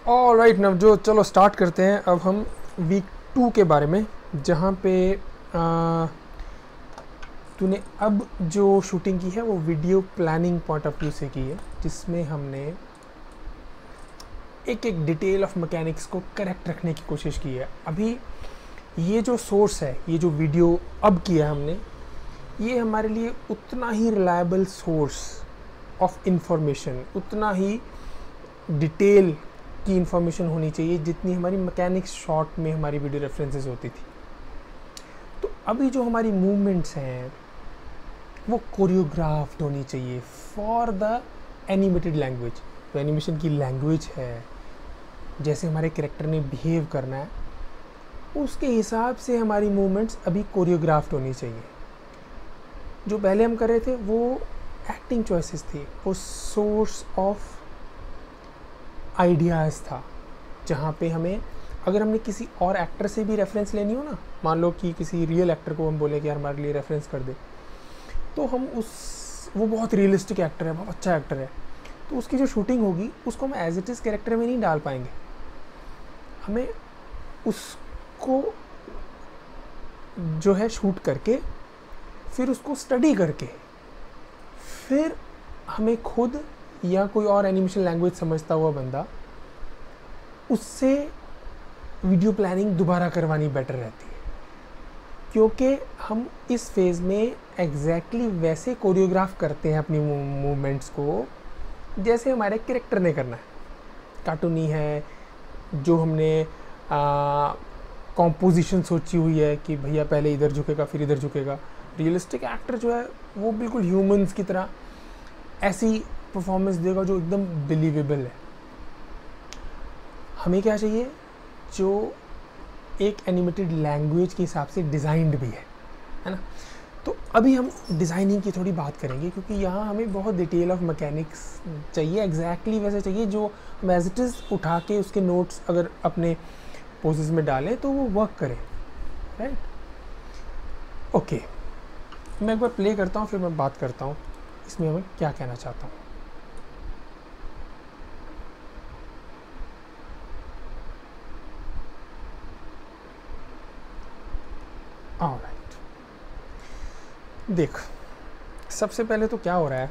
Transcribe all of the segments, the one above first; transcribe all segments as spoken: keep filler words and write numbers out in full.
All right Navjot, चलो start करते हैं। अब हम वीक टू के बारे में, जहाँ पे आ, तूने अब जो शूटिंग की है वो video planning point of view से की है, जिसमें हमने एक एक डिटेल ऑफ मैकेनिक्स को करेक्ट रखने की कोशिश की है। अभी ये जो सोर्स है, ये जो वीडियो अब किया हमने, ये हमारे लिए उतना ही रिलायबल सोर्स ऑफ इंफॉर्मेशन, उतना ही डिटेल की इंफॉर्मेशन होनी चाहिए जितनी हमारी मैकेनिक्स शॉट में हमारी वीडियो रेफरेंसेस होती थी। तो अभी जो हमारी मूवमेंट्स हैं वो कोरियोग्राफ्ड होनी चाहिए फॉर द एनिमेटेड लैंग्वेज। तो एनिमेशन की लैंग्वेज है, जैसे हमारे कैरेक्टर ने बिहेव करना है, उसके हिसाब से हमारी मूवमेंट्स अभी कोरियोग्राफ्ड होनी चाहिए। जो पहले हम कर रहे थे वो एक्टिंग चॉइसेस थी, वो सोर्स ऑफ आइडियाज़ था, जहाँ पे हमें अगर हमने किसी और एक्टर से भी रेफरेंस लेनी हो ना, मान लो कि किसी रियल एक्टर को हम बोले कि यार हमारे लिए रेफरेंस कर दे, तो हम उस वो बहुत रियलिस्टिक एक्टर है, बहुत अच्छा एक्टर है, तो उसकी जो शूटिंग होगी उसको हम एज इट इज़ कैरेक्टर में नहीं डाल पाएंगे। हमें उसको जो है शूट करके, फिर उसको स्टडी करके, फिर हमें खुद या कोई और एनिमेशन लैंग्वेज समझता हुआ बंदा, उससे वीडियो प्लानिंग दोबारा करवानी बेटर रहती है, क्योंकि हम इस फेज़ में एग्जैक्टली exactly वैसे कोरियोग्राफ करते हैं अपनी मूवमेंट्स को जैसे हमारे कैरेक्टर ने करना है। कार्टूनी है, जो हमने कॉम्पोजिशन सोची हुई है कि भैया पहले इधर झुकेगा फिर इधर झुकेगा। रियलिस्टिक एक्टर जो है वो बिल्कुल ह्यूमंस की तरह ऐसी परफॉर्मेंस देगा जो एकदम बिलीवेबल है। हमें क्या चाहिए, जो एक एनिमेटेड लैंग्वेज के हिसाब से डिज़ाइंड भी है है ना। तो अभी हम डिज़ाइनिंग की थोड़ी बात करेंगे, क्योंकि यहाँ हमें बहुत डिटेल ऑफ मैकेनिक्स चाहिए, एग्जैक्टली वैसे चाहिए जो हम एज इट इज़ उठा के उसके नोट्स अगर अपने पोजेस में डालें तो वो वर्क करे, राइट। ओके, मैं एक बार प्ले करता हूँ, फिर मैं बात करता हूँ इसमें मैं क्या कहना चाहता हूँ। ऑलराइट, देख सबसे पहले तो क्या हो रहा है,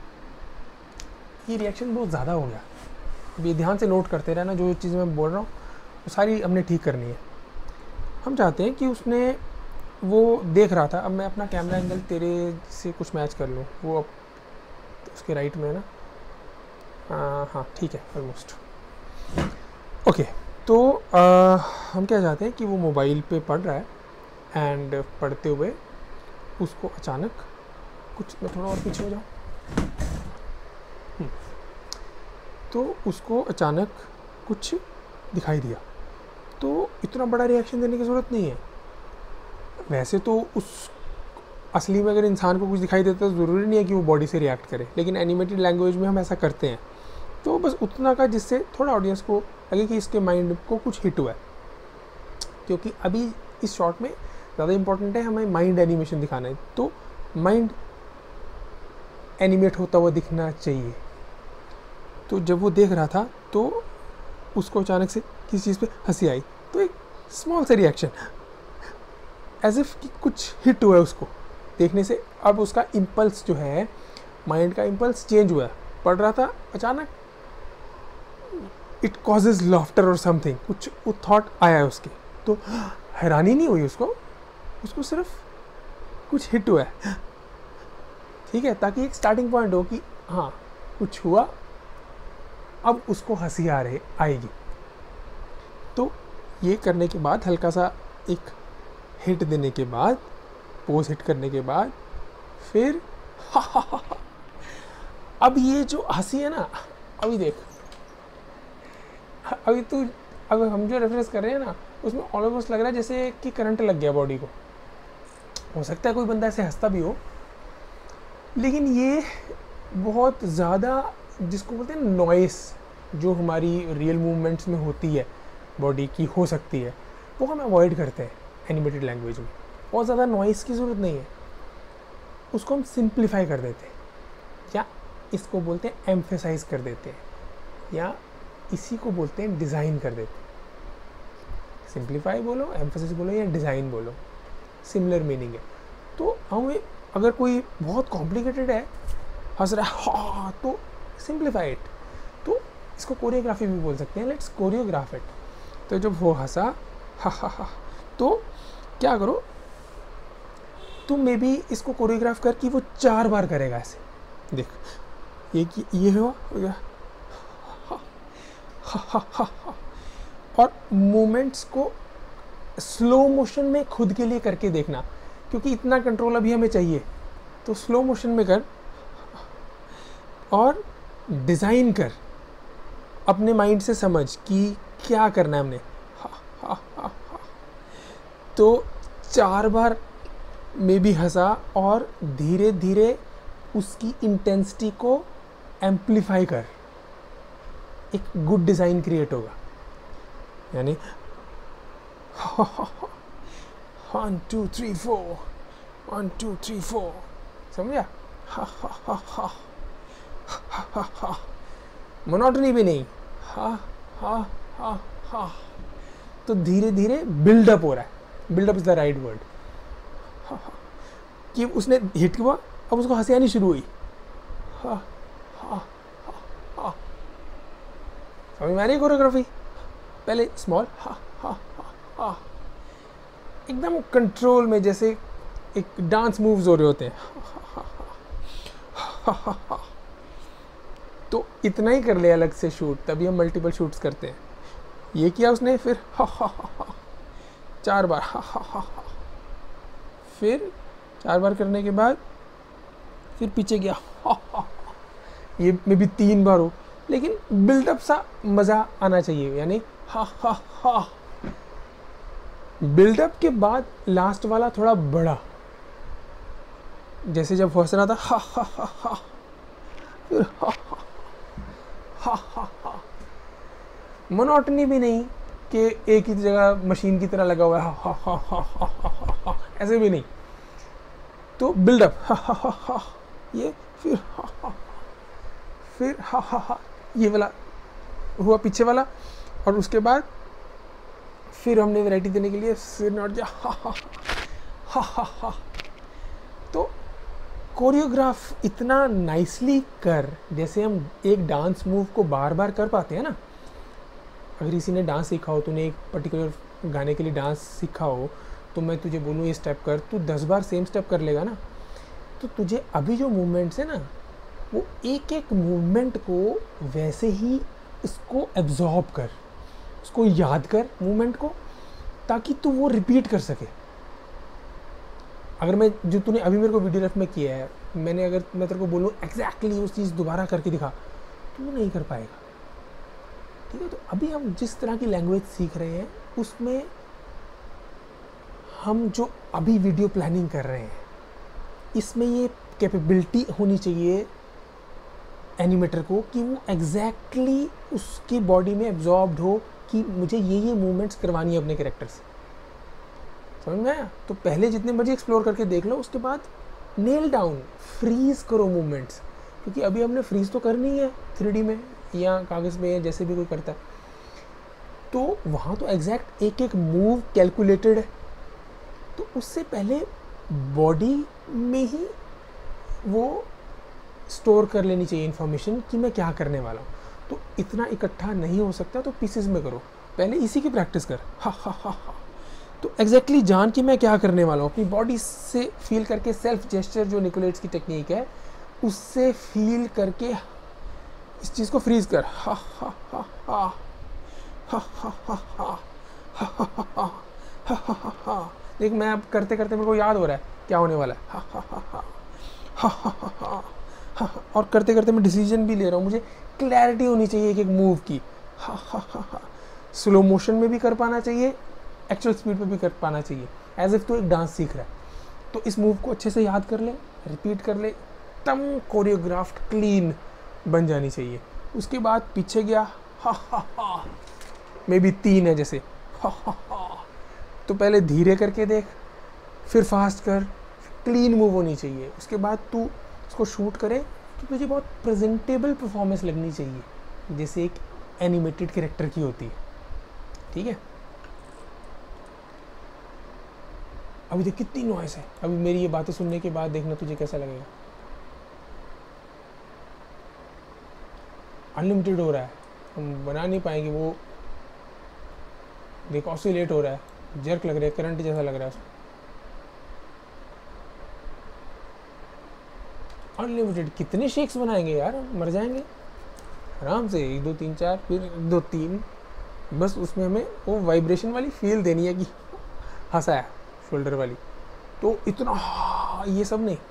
ये रिएक्शन बहुत ज़्यादा हो गया। अभी ध्यान से नोट करते रहना, जो चीज़ मैं बोल रहा हूँ वो सारी हमने ठीक करनी है। हम चाहते हैं कि उसने वो देख रहा था, अब मैं अपना कैमरा एंगल तेरे से कुछ मैच कर लूँ, वो अब उसके राइट में है ना, आ, हाँ ठीक है ऑलमोस्ट ओके। तो आ, हम क्या चाहते हैं कि वो मोबाइल पे पढ़ रहा है, एंड पढ़ते हुए उसको अचानक कुछ, मैं थोड़ा और पीछे हो जाऊँ, तो उसको अचानक कुछ दिखाई दिया। तो इतना बड़ा रिएक्शन देने की ज़रूरत नहीं है। वैसे तो उस असली में अगर इंसान को कुछ दिखाई देता है तो ज़रूरी नहीं है कि वो बॉडी से रिएक्ट करे, लेकिन एनिमेटेड लैंग्वेज में हम ऐसा करते हैं। तो बस उतना का जिससे थोड़ा ऑडियंस को लगे कि इसके माइंड को कुछ हिट हुआ है, क्योंकि अभी इस शॉट में ज़्यादा इंपॉर्टेंट है हमें माइंड एनिमेशन दिखाना है। तो माइंड एनिमेट होता हुआ दिखना चाहिए। तो जब वो देख रहा था तो उसको अचानक से किसी चीज़ पे हंसी आई, तो एक स्मॉल सा रिएक्शन, एज इफ कि कुछ हिट हुआ है उसको देखने से। अब उसका इम्पल्स जो है, माइंड का इम्पल्स चेंज हुआ है। पढ़ रहा था, अचानक इट कॉजेज लॉफ्टर और समथिंग, कुछ वो थॉट आया है उसके, तो हैरानी नहीं हुई उसको, उसको सिर्फ कुछ हिट हुआ है, ठीक है, ताकि एक स्टार्टिंग पॉइंट हो कि हाँ कुछ हुआ, अब उसको हंसी आ रही आएगी। तो ये करने के बाद, हल्का सा एक हिट देने के बाद, पोज हिट करने के बाद, फिर अब ये जो हंसी है ना, अभी देख, अभी तू, अब हम जो रेफरेंस कर रहे हैं ना, उसमें ऑलमोस्ट लग रहा है जैसे कि करंट लग गया बॉडी को। हो सकता है कोई बंदा ऐसे हंसता भी हो, लेकिन ये बहुत ज़्यादा जिसको बोलते हैं नॉइस, जो हमारी रियल मूवमेंट्स में होती है बॉडी की, हो सकती है, वो हम अवॉइड करते हैं एनिमेटेड लैंग्वेज में। बहुत ज़्यादा नॉइस की ज़रूरत नहीं है, उसको हम सिंप्लीफाई कर देते हैं, या इसको बोलते हैं एम्फेसाइज कर देते हैं, या इसी को बोलते हैं डिज़ाइन कर देते हैं। सिंप्लीफाई बोलो, एम्फेसिस बोलो या डिज़ाइन बोलो, सिमिलर मीनिंग है। तो हमें अगर कोई बहुत कॉम्प्लिकेटेड है, हंस रहा है हाँ, तो सिंप्लीफाई इट, तो इसको कोरियोग्राफी भी बोल सकते हैं, लेट्स कोरियोग्राफ इट। तो जब वो हंसा हा हा हा, तो क्या करो तुम मे बी इसको कोरियोग्राफ कर कि वो चार बार करेगा ऐसे। देख ये कि ये हुआ हो गया हा, हा, हा, हा, हा। और मोमेंट्स को स्लो मोशन में खुद के लिए करके देखना, क्योंकि इतना कंट्रोल अभी हमें चाहिए। तो स्लो मोशन में कर और डिज़ाइन कर, अपने माइंड से समझ कि क्या करना है हमने। हा, हा, हा, हा। तो चार बार में भी हंसा और धीरे धीरे उसकी इंटेंसिटी को एम्पलीफाई कर, एक गुड डिज़ाइन क्रिएट होगा। यानी one two three four, one two three four, समझा? हा हा हा हा हा हा हा, मोनोटनी भी नहीं, हा हा हा हा। तो धीरे धीरे बिल्डअप हो रहा है, buildup is the right word. कि उसने हिट किया, अब उसको हंसी आनी शुरू हुई। हा हा हा हा, समझ में आ रही है कोरियोग्राफी? पहले स्मॉल हा हा हा हा, एकदम कंट्रोल में, जैसे एक डांस मूव्स हो रहे होते हैं। हा हा हा हा। तो इतना ही कर ले अलग से शूट, तभी हम मल्टीपल शूट्स करते हैं। ये किया उसने, फिर हा हा हा हा, चार बार हा हा हा हा, फिर चार बार करने के बाद फिर पीछे गया हा हा, ये में भी तीन बार हो, लेकिन बिल्डअप सा मज़ा आना चाहिए। यानी हा हा हा, बिल्डअप के बाद लास्ट वाला थोड़ा बड़ा, जैसे जब हंस रहा था हा हा हा हा, फिर हा हा हा हा। मोनोटनी भी नहीं कि एक ही जगह मशीन की तरह लगा हुआ है हा हा हा हा हा हा हा, ऐसे भी नहीं। तो बिल्डअप हा हा हा हा, ये फिर हा हा, फिर हा हा हा, ये वाला हुआ पीछे वाला, और उसके बाद फिर हमने वैरायटी देने के लिए फिर नॉट जा हा हा हा हा हा। तो कोरियोग्राफ इतना नाइसली कर, जैसे हम एक डांस मूव को बार बार कर पाते हैं ना। अगर किसी ने डांस सीखा हो, तूने एक पर्टिकुलर गाने के लिए डांस सीखा हो, तो मैं तुझे बोलूँ ये स्टेप कर, तू दस बार सेम स्टेप कर लेगा ना। तो तुझे अभी जो मूवमेंट्स है ना, वो एक एक मूवमेंट को वैसे ही इसको एब्जॉर्ब कर, उसको याद कर मूवमेंट को, ताकि तू वो रिपीट कर सके। अगर मैं जो तूने अभी मेरे को वीडियो रेफ में किया है, मैंने अगर मैं तेरे को बोलूँ एग्जैक्टली उस चीज़ दोबारा करके दिखा, तो वो नहीं कर पाएगा। ठीक है? तो अभी हम जिस तरह की लैंग्वेज सीख रहे हैं, उसमें हम जो अभी वीडियो प्लानिंग कर रहे हैं, इसमें ये कैपेबिलिटी होनी चाहिए एनिमेटर को कि वो एग्जैक्टली उसकी बॉडी में एब्जॉर्ब्ड हो कि मुझे ये ये मूवमेंट्स करवानी है अपने कैरेक्टर से। समझ में आया? तो पहले जितने मर्जी एक्सप्लोर करके देख लो, उसके बाद नेल डाउन, फ्रीज करो मूवमेंट्स, क्योंकि अभी हमने फ्रीज तो करनी है थ्री डी में या कागज़ में, जैसे भी कोई करता है। तो वहाँ तो एग्जैक्ट एक एक मूव कैलकुलेटेड है। तो उससे पहले बॉडी में ही वो स्टोर कर लेनी चाहिए इन्फॉर्मेशन कि मैं क्या करने वाला हूँ। तो इतना इकट्ठा नहीं हो सकता, तो पीसेस में करो, पहले इसी की प्रैक्टिस कर। हा हा हा हा, तो एग्जैक्टली exactly जान कि मैं क्या करने वाला हूँ, अपनी बॉडी से फील करके, सेल्फ जेस्चर जो निकोलेट्स की टेक्निक है उससे फील करके इस चीज़ को फ्रीज कर। हा हा हा हा हा हा हा हा हा हा हा हा हा। देख मैं अब करते करते मेरे को याद हो रहा है क्या होने वाला है। हा हा हा हा हा हा हा हा, और करते करते मैं डिसीजन भी ले रहा हूँ, मुझे क्लैरिटी होनी चाहिए एक एक मूव की। हा हा हा हा, स्लो मोशन में भी कर पाना चाहिए, एक्चुअल स्पीड पे भी कर पाना चाहिए, एज इफ तो एक डांस सीख रहा है। तो इस मूव को अच्छे से याद कर ले, रिपीट कर ले, तब कोरियोग्राफ्ड क्लीन बन जानी चाहिए। उसके बाद पीछे गया हा हा हा, मे बी तीन है जैसे हा हा हा, तो पहले धीरे करके देख, फिर फास्ट कर, क्लीन मूव होनी चाहिए। उसके बाद तू उसको शूट करे तो तुझे बहुत प्रेजेंटेबल परफॉर्मेंस लगनी चाहिए, जैसे एक एनिमेटेड कैरेक्टर की होती है, ठीक है। अभी देख कितनी नॉइस है, अभी मेरी ये बातें सुनने के बाद देखना तुझे कैसा लगेगा। अनलिमिटेड हो रहा है, हम बना नहीं पाएंगे वो। देख ऑसिलेट हो रहा है, जर्क लग रहा है, करंट जैसा लग रहा है उसको। अनलिमिटेड कितने शेक्स बनाएंगे यार, मर जाएंगे आराम से। एक दो तीन चार, फिर एक दो तीन, बस उसमें हमें वो वाइब्रेशन वाली फील देनी है कि हंसा है, शोल्डर वाली। तो इतना ये सब नहीं,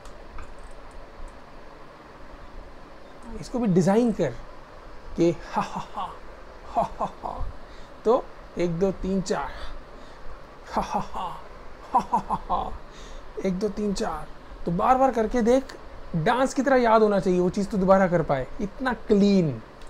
इसको भी डिज़ाइन कर कि हा हा हा हा हा हा। तो एक दो तीन चार, हा हा हा हा हा हा हा, एक दो तीन चार। तो बार बार करके देख, डांस की तरह याद होना चाहिए वो चीज़, तो दोबारा कर पाए, इतना क्लीन।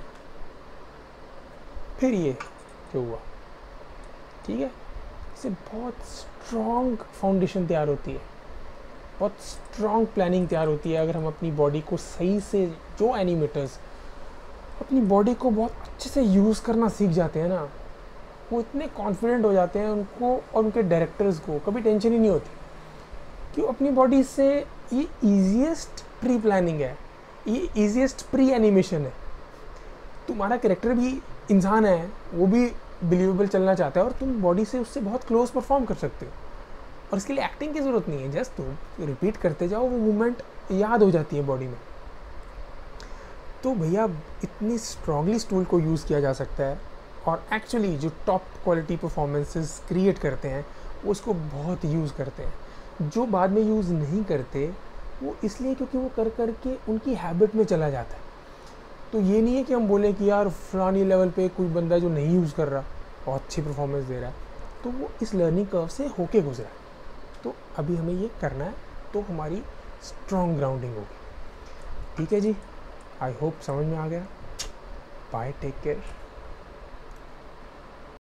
फिर ये जो हुआ, ठीक है, इससे बहुत स्ट्रॉन्ग फाउंडेशन तैयार होती है, बहुत स्ट्रॉन्ग प्लानिंग तैयार होती है। अगर हम अपनी बॉडी को सही से, जो एनिमेटर्स अपनी बॉडी को बहुत अच्छे से यूज़ करना सीख जाते हैं ना, वो इतने कॉन्फिडेंट हो जाते हैं, उनको और उनके डायरेक्टर्स को कभी टेंशन ही नहीं होती कि अपनी बॉडी से, ये ईजीएस्ट प्री प्लानिंग है, ये ईजीएस्ट प्री एनिमेशन है। तुम्हारा कैरेक्टर भी इंसान है, वो भी बिलीवेबल चलना चाहता है, और तुम बॉडी से उससे बहुत क्लोज परफॉर्म कर सकते हो, और इसके लिए एक्टिंग की ज़रूरत नहीं है, जस्ट तुम रिपीट करते जाओ, वो मूवमेंट याद हो जाती है बॉडी में। तो भैया इतनी स्ट्रांगली इस टूल को यूज़ किया जा सकता है, और एक्चुअली जो टॉप क्वालिटी परफॉर्मेंसेस क्रिएट करते हैं वो उसको बहुत यूज़ करते हैं। जो बाद में यूज़ नहीं करते वो इसलिए क्योंकि वो कर कर के उनकी हैबिट में चला जाता है। तो ये नहीं है कि हम बोलें कि यार फलानी लेवल पे कोई बंदा जो नहीं यूज़ कर रहा और अच्छी परफॉर्मेंस दे रहा है, तो वो इस लर्निंग कर्व से होके गुजरा है। तो अभी हमें ये करना है, तो हमारी स्ट्रॉन्ग ग्राउंडिंग होगी। ठीक है जी, आई होप समझ में आ गया। Bye, take care.